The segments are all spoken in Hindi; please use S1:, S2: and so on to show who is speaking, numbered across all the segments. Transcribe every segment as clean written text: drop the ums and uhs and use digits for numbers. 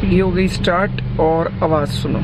S1: ये हो गई स्टार्ट और आवाज सुनो।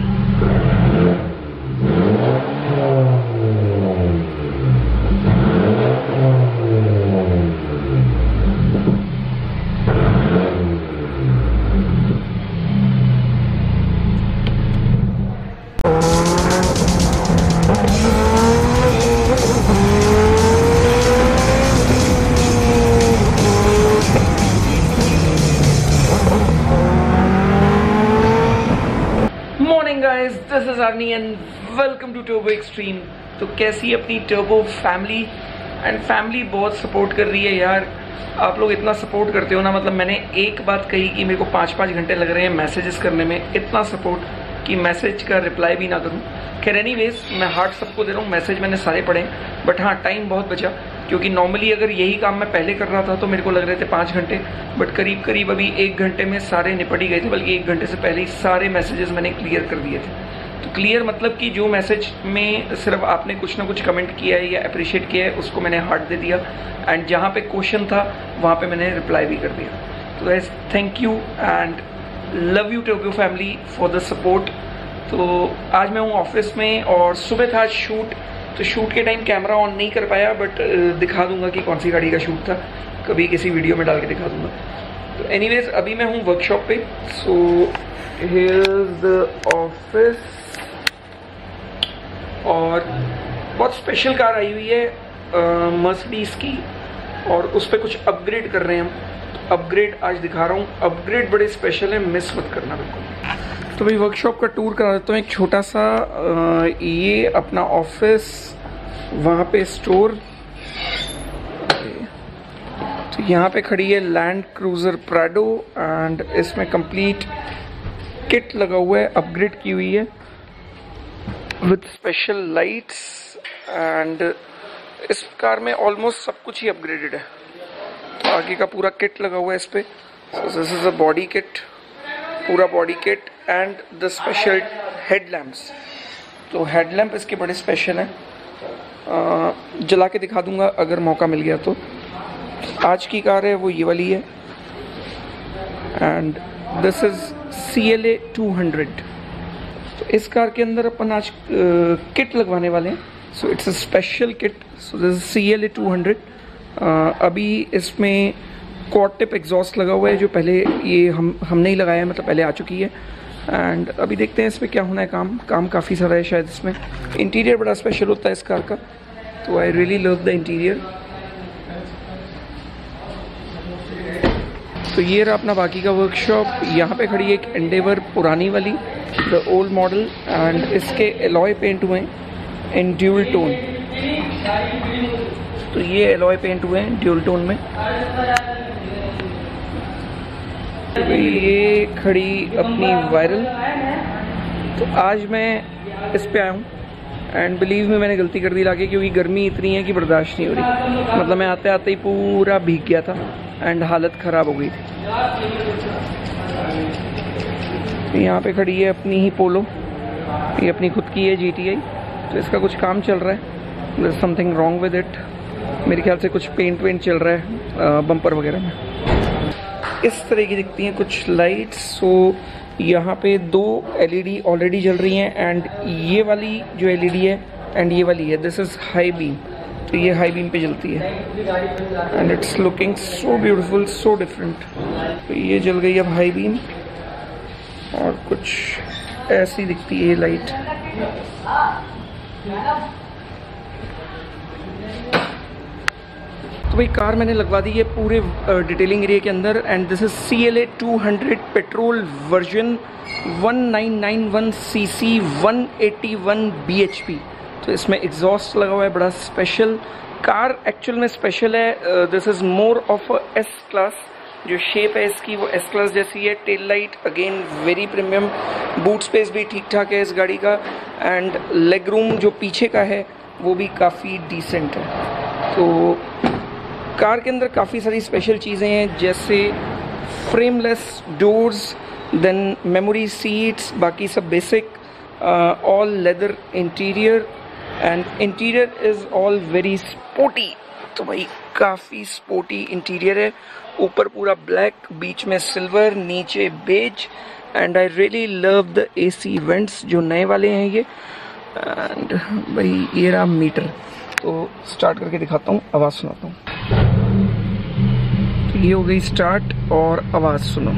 S1: Guys, this is Arnie and welcome to Turbo Extreme। तो कैसी अपनी टर्बो फैमिली एंड फैमिली बहुत सपोर्ट कर रही है यार। आप लोग इतना सपोर्ट करते हो ना, मतलब मैंने एक बात कही कि मेरे को 5-5 घंटे लग रहे हैं मैसेजेस करने में, इतना सपोर्ट कि मैसेज का रिप्लाई भी ना करूं। खैर एनीवेज, मैं हार्ट सबको दे रहा हूँ, मैसेज मैंने सारे पढ़े, बट हाँ टाइम बहुत बचा क्योंकि नॉर्मली अगर यही काम मैं पहले कर रहा था तो मेरे को लग रहे थे 5 घंटे, बट करीब करीब अभी 1 घंटे में सारे निपट ही गए थे, बल्कि 1 घंटे से पहले ही सारे मैसेजेस मैंने क्लियर कर दिए थे। तो क्लियर मतलब कि जो मैसेज में सिर्फ आपने कुछ ना कुछ कमेंट किया है या अप्रिशिएट किया है उसको मैंने हार्ट दे दिया, एंड जहाँ पे क्वेश्चन था वहाँ पे मैंने रिप्लाई भी कर दिया। तो guys thank you and love you turbo family for the support. तो आज मैं हूँ ऑफिस में और सुबह था शूट, तो शूट के टाइम कैमरा ऑन नहीं कर पाया, बट दिखा दूंगा कि कौन सी गाड़ी का शूट था, कभी किसी वीडियो में डाल के दिखा दूंगा। तो एनीवेज अभी मैं हूँ वर्कशॉप पे। So here is the office और बहुत स्पेशल कार आई हुई है मर्सिडीज की, और उस पर कुछ अपग्रेड कर रहे हैं हम। तो अपग्रेड आज दिखा रहा हूँ, अपग्रेड बड़े स्पेशल है, मिस मत करना बिल्कुल। तो भाई वर्कशॉप का टूर करा देता हूँ एक छोटा सा। ये अपना ऑफिस, वहाँ पे स्टोर। तो यहाँ पे खड़ी है लैंड क्रूजर प्राडो एंड इसमें कंप्लीट किट लगा हुआ है, अपग्रेड की हुई है विथ स्पेशल लाइट्स, एंड इस कार में ऑलमोस्ट सब कुछ ही अपग्रेडेड है। तो आगे का पूरा किट लगा हुआ है इस पे। This is a body kit, पूरा body kit and the special headlamps. तो हेडलैम्प इसके बड़े स्पेशल हैं, जला के दिखा दूंगा अगर मौका मिल गया तो। आज की कार है वो ये वाली है, एंड दिस इज CLA 200। तो इस कार के अंदर अपन आज किट लगवाने वाले हैं। So it's a special kit. So this is CLA 200। अभी इसमें क्वाड टिप एग्जॉस्ट लगा हुआ है, जो पहले ये हमने ही लगाया है, मतलब पहले आ चुकी है। एंड अभी देखते हैं इसमें क्या होना है। काम काफ़ी सारा है शायद इसमें। इंटीरियर बड़ा स्पेशल होता है इस कार का, तो I really love the interior. तो ये रहा अपना बाकी का वर्कशॉप। यहाँ पे खड़ी है एक एंडेवर पुरानी वाली, द ओल्ड मॉडल, एंड इसके एलॉय पेंट हुए हैं इन ड्यूल टोन। तो ये एलॉय पेंट हुए हैं ड्यूल टोन में। तो ये खड़ी अपनी वायरल। तो आज मैं इस पे आया हूँ एंड बिलीव में मैंने गलती कर दी लाके, क्योंकि गर्मी इतनी है कि बर्दाश्त नहीं हो रही। मतलब मैं आते आते ही पूरा भीग गया था एंड हालत ख़राब हो गई थी। यहाँ पे खड़ी है अपनी ही पोलो, ये अपनी खुद की है GTI। तो इसका कुछ काम चल रहा है, there is something wrong with it. मेरे ख्याल से कुछ पेंट वेंट चल रहा है बम्पर वगैरह में। इस तरह की दिखती हैं कुछ लाइट्स। सो यहाँ पे 2 LED ऑलरेडी जल रही हैं, एंड ये वाली जो LED है एंड ये वाली है, दिस इज हाई बीम। तो ये हाई बीम पे जलती है and it's looking so beautiful, so different. तो ये जल गई अब हाई बीम, और कुछ ऐसी दिखती है ये लाइट। तो भाई कार मैंने लगवा दी है पूरे डिटेलिंग एरिया के अंदर, and this is CLA 200 petrol version 1991 cc 181 bhp। तो इसमें एग्जॉस्ट लगा हुआ है, बड़ा स्पेशल। कार एक्चुअल में स्पेशल है। This is more of a S class. जो शेप है इसकी वो S क्लास जैसी है। Tail light again very premium, boot space भी ठीक ठाक है इस गाड़ी का, एंड लेग रूम जो पीछे का है वो भी काफ़ी डिसेंट है। तो कार के अंदर काफ़ी सारी स्पेशल चीज़ें हैं, जैसे frameless doors, then memory seats, बाकी सब basic, all leather interior, and interior is all very sporty. तो भाई काफ़ी स्पोर्टी इंटीरियर है। ऊपर पूरा ब्लैक, बीच में सिल्वर, नीचे beige, and I really love the AC vents जो नए वाले हैं ये। एंड भाई ये रहा मीटर, तो स्टार्ट करके दिखाता हूँ, आवाज़ सुनाता हूँ। तो ये हो गई स्टार्ट और आवाज़ सुनो।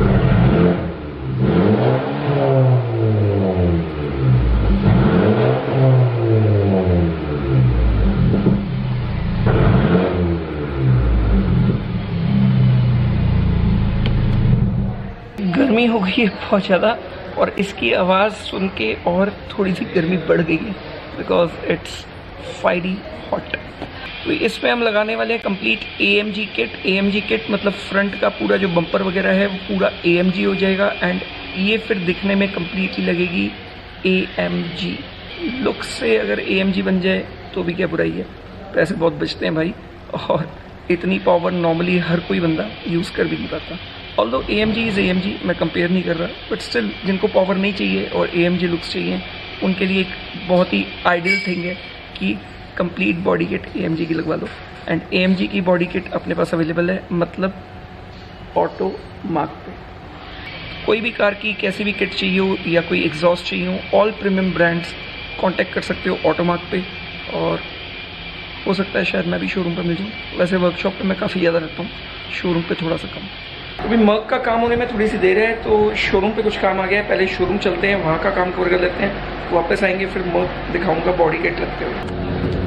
S1: गर्मी हो गई है बहुत ज़्यादा और इसकी आवाज़ सुन के और थोड़ी सी गर्मी बढ़ गई है बिकॉज इट्स फायरी हॉट। तो इसमें हम लगाने वाले हैं complete AMG kit. AMG kit मतलब फ्रंट का पूरा जो बम्पर वगैरह है वो पूरा AMG हो जाएगा एंड ये फिर दिखने में कंप्लीटली लगेगी AMG। लुक से अगर AMG बन जाए तो भी क्या बुराई है, पैसे बहुत बचते हैं भाई और इतनी पावर नॉर्मली हर कोई बंदा यूज़ कर भी नहीं पाता। ऑल्दो AMG इज़ AMG, मैं कंपेयर नहीं कर रहा, बट स्टिल जिनको पावर नहीं चाहिए और AMG लुक्स चाहिए उनके लिए एक बहुत ही आइडियल थिंग है कि कंप्लीट बॉडी किट AMG की लगवा लो। एंड AMG की बॉडी किट अपने पास अवेलेबल है, मतलब ऑटो मार्क पे। कोई भी कार की कैसी भी किट चाहिए हो या कोई एग्जॉस्ट चाहिए हो, ऑल प्रीमियम ब्रांड्स कांटेक्ट कर सकते हो ऑटो मार्क पे। और हो सकता है शायद मैं भी शोरूम पे मिल जाऊँ, वैसे वर्कशॉप पे मैं काफ़ी ज़्यादा रहता हूँ, शोरूम पे थोड़ा सा कम। अभी मर्क का काम होने में थोड़ी सी देर है तो शोरूम पे कुछ काम आ गया है, पहले शोरूम चलते हैं, वहाँ का काम कवर कर लेते हैं, वापस आएंगे फिर मर्क दिखाऊंगा बॉडी किट लगते हुए।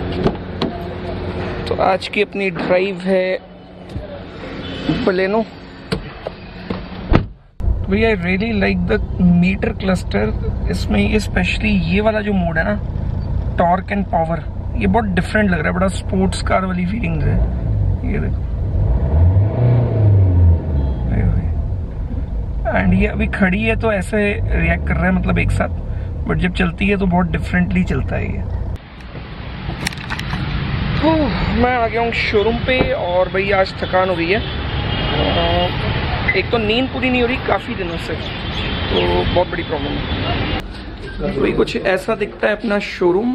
S1: तो आज की अपनी ड्राइव है बलेनो। भैया I really like the meter cluster. इसमें ये स्पेशली ये वाला जो मोड है ना, टॉर्क एंड पावर, ये बहुत डिफरेंट लग रहा है, बड़ा स्पोर्ट्स कार वाली फीलिंग है। ये देखो एंड ये अभी खड़ी है तो ऐसे रिएक्ट कर रहा है मतलब एक साथ, बट जब चलती है तो बहुत डिफरेंटली चलता है ये। तो मैं आ गया हूँ शोरूम पे और भाई आज थकान हो गई है, एक तो नींद पूरी नहीं हो रही काफ़ी दिनों से, तो बहुत बड़ी प्रॉब्लम है। तो भाई कुछ ऐसा दिखता है अपना शोरूम।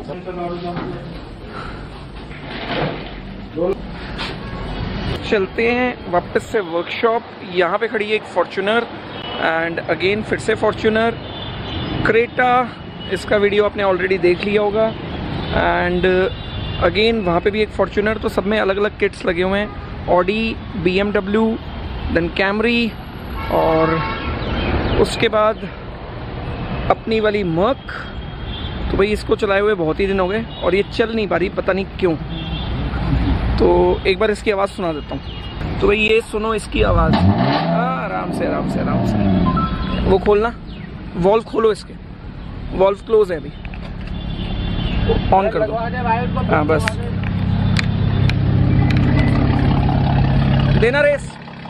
S1: चलते हैं वापस से वर्कशॉप। यहाँ पे खड़ी है एक फॉर्च्यूनर एंड अगेन फिर से फॉर्च्यूनर, क्रेटा, इसका वीडियो आपने ऑलरेडी देख लिया होगा। एंड अगेन वहाँ पे भी एक फॉर्च्यूनर, तो सब में अलग अलग किट्स लगे हुए हैं। ऑडी, BMW, देन कैमरी और उसके बाद अपनी वाली मर्क। तो भाई इसको चलाए हुए बहुत ही दिन हो गए और ये चल नहीं पा रही, पता नहीं क्यों। तो एक बार इसकी आवाज़ सुना देता हूँ। तो भाई ये सुनो इसकी आवाज़, आराम से आराम से आराम से। वो खोलना, वॉल्व खोलो, इसके वॉल्व क्लोज है अभी, ऑन कर दो। हाँ बस देना रेस।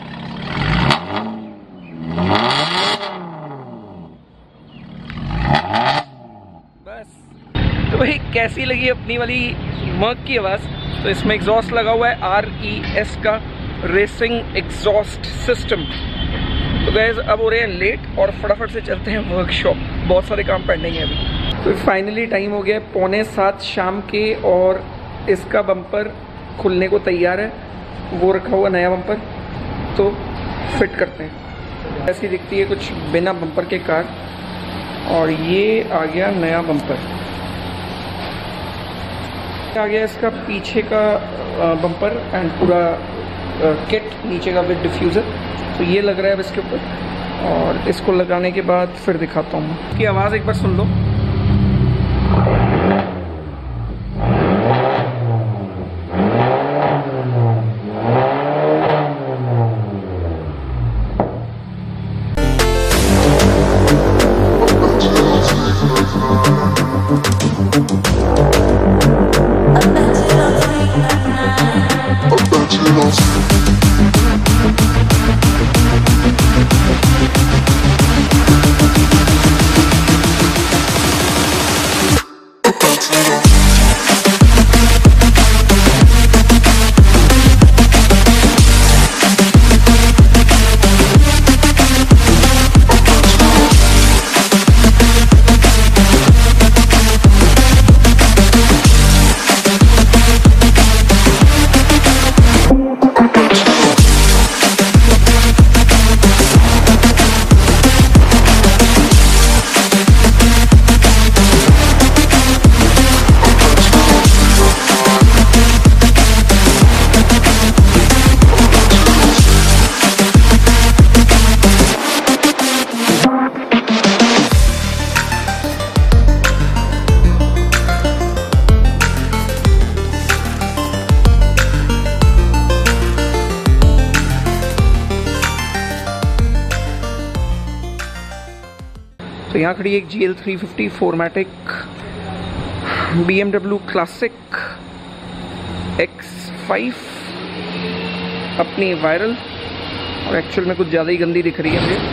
S1: बस तो भाई कैसी लगी अपनी वाली मर्क की आवाज़। तो इसमें एग्जॉस्ट लगा हुआ है RES का रेसिंग एग्जॉस्ट सिस्टम। तो गैस अब हो रहे हैं लेट और फटाफट से चलते हैं वर्कशॉप, बहुत सारे काम पेंडिंग है अभी। तो फाइनली टाइम हो गया 6:45 शाम के और इसका बम्पर खुलने को तैयार है, वो रखा हुआ नया बम्पर, तो फिट करते हैं। ऐसी दिखती है कुछ बिना बम्पर के कार और ये आ गया नया बम्पर, आ गया इसका पीछे का बम्पर एंड पूरा किट नीचे का विद डिफ्यूज़र। तो ये लग रहा है अब इसके ऊपर और इसको लगाने के बाद फिर दिखाता हूँ। इसकी आवाज़ एक बार सुन लो। यहाँ खड़ी एक GL 350 4matic, BMW classic X5 अपनी वायरल, और एक्चुअल में कुछ ज़्यादा ही गंदी दिख रही है मुझे,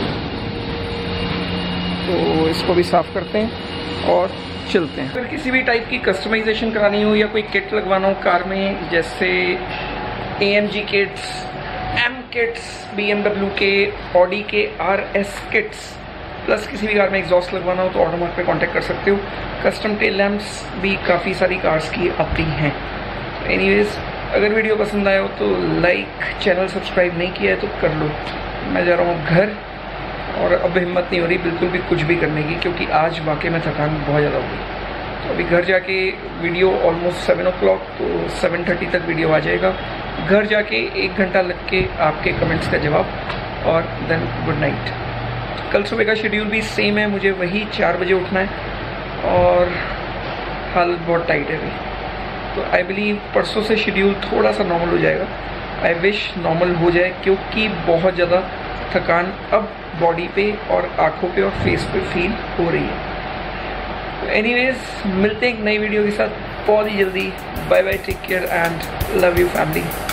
S1: तो इसको भी साफ़ करते हैं और चलते हैं। अगर किसी भी टाइप की कस्टमाइजेशन करानी हो या कोई किट लगवाना हो कार में, जैसे AMG kits, M kits, BMW के, Audi के RS किट्स, प्लस किसी भी कार में एग्जॉस्ट लगवाना हो तो ऑटोमार्क पे कांटेक्ट कर सकते हो। कस्टम टेल लैम्प्स भी काफ़ी सारी कार्स की आती हैं। एनीवेज, अगर वीडियो पसंद आया हो तो लाइक, चैनल सब्सक्राइब नहीं किया है तो कर लो। मैं जा रहा हूँ घर, और अब हिम्मत नहीं हो रही बिल्कुल भी कुछ भी करने की, क्योंकि आज वाकई में थकान बहुत ज़्यादा हो गई। तो अभी घर जाके वीडियो ऑलमोस्ट 7 o'clock, तो 7:30 तक वीडियो आ जाएगा। घर जाके 1 घंटा लग के आपके कमेंट्स का जवाब, और देन गुड नाइट। कल सुबह का शेड्यूल भी सेम है, मुझे वही 4 बजे उठना है, और हालत बहुत टाइट है अभी। तो आई बिलीव परसों से शेड्यूल थोड़ा सा नॉर्मल हो जाएगा। आई विश नॉर्मल हो जाए, क्योंकि बहुत ज़्यादा थकान अब बॉडी पे और आँखों पे और फेस पे फील हो रही है। तो एनीवेज, मिलते हैं एक नई वीडियो के साथ बहुत ही जल्दी। Bye bye, take care and love you family.